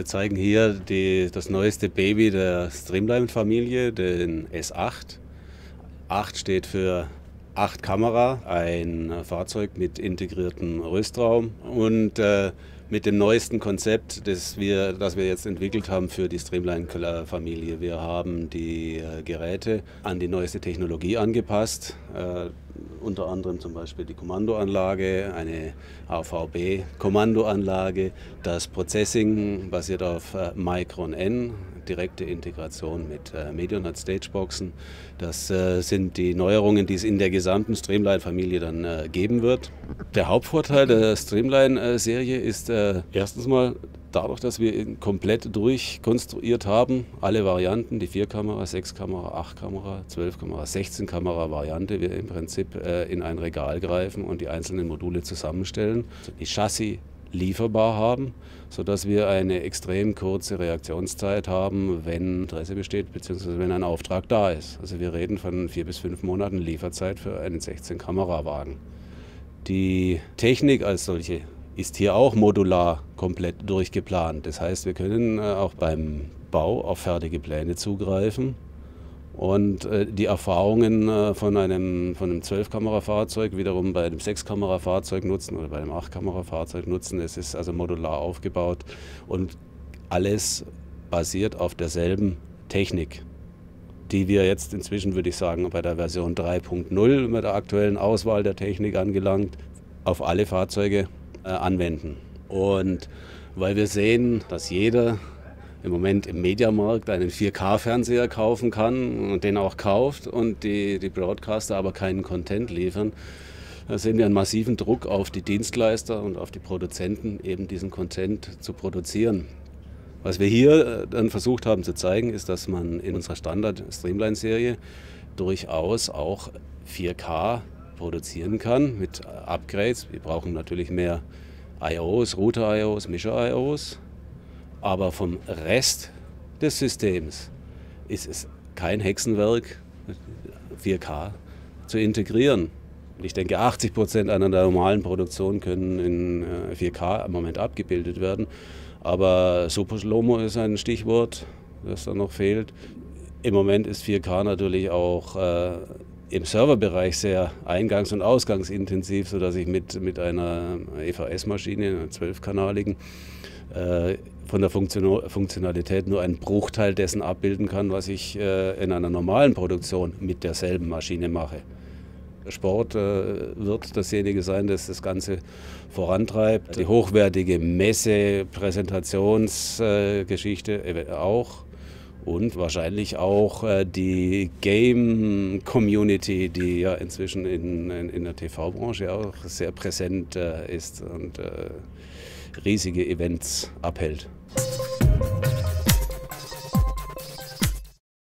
Wir zeigen hier das neueste Baby der Streamline-Familie, den S8. 8 steht für 8 Kamera, ein Fahrzeug mit integriertem Rüstraum und mit dem neuesten Konzept, das wir jetzt entwickelt haben für die Streamline-Familie. Wir haben die Geräte an die neueste Technologie angepasst, unter anderem zum Beispiel die Kommandoanlage, eine AVB-Kommandoanlage, das Processing basiert auf Micron N, direkte Integration mit Medianet Stageboxen. Das sind die Neuerungen, die es in der gesamten Streamline-Familie dann geben wird. Der Hauptvorteil der Streamline-Serie ist erstens mal dadurch, dass wir ihn komplett durchkonstruiert haben, alle Varianten, die 4-Kamera, 6-Kamera, 8-Kamera, 12-Kamera, 16-Kamera-Variante, wir im Prinzip in ein Regal greifen und die einzelnen Module zusammenstellen, die Chassis lieferbar haben, sodass wir eine extrem kurze Reaktionszeit haben, wenn Interesse besteht, beziehungsweise wenn ein Auftrag da ist. Also wir reden von 4 bis 5 Monaten Lieferzeit für einen 16-Kamera-Wagen. Die Technik als solche ist hier auch modular komplett durchgeplant. Das heißt, wir können auch beim Bau auf fertige Pläne zugreifen und die Erfahrungen von einem 12-Kamera-Fahrzeug wiederum bei einem 6-Kamera-Fahrzeug nutzen oder bei einem 8-Kamera-Fahrzeug nutzen. Es ist also modular aufgebaut und alles basiert auf derselben Technik, die wir jetzt inzwischen, würde ich sagen, bei der Version 3.0 mit der aktuellen Auswahl der Technik angelangt, auf alle Fahrzeuge anwenden. Und weil wir sehen, dass jeder im Moment im Mediamarkt einen 4K-Fernseher kaufen kann und den auch kauft und die Broadcaster aber keinen Content liefern, da sehen wir einen massiven Druck auf die Dienstleister und auf die Produzenten, eben diesen Content zu produzieren. Was wir hier dann versucht haben zu zeigen, ist, dass man in unserer Standard-Streamline-Serie durchaus auch 4K produzieren kann mit Upgrades. Wir brauchen natürlich mehr I/Os, Router-I/Os, Mischer-I/Os, aber vom Rest des Systems ist es kein Hexenwerk, 4K zu integrieren. Ich denke, 80% einer der normalen Produktionen können in 4K im Moment abgebildet werden, aber Super Slow-Mo ist ein Stichwort, das da noch fehlt. Im Moment ist 4K natürlich auch im Serverbereich sehr eingangs- und ausgangsintensiv, sodass ich mit einer EVS-Maschine, einer 12-kanaligen, von der Funktionalität nur einen Bruchteil dessen abbilden kann, was ich in einer normalen Produktion mit derselben Maschine mache. Sport wird dasjenige sein, das das Ganze vorantreibt. Die hochwertige Messe-, Präsentationsgeschichte auch. Und wahrscheinlich auch die Game-Community, die ja inzwischen in der TV-Branche auch sehr präsent ist und riesige Events abhält.